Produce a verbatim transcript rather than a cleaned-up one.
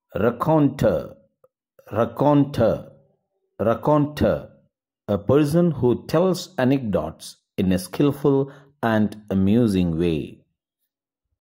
Raconteur, raconteur, raconteur, a person who tells anecdotes in a skillful and amusing way.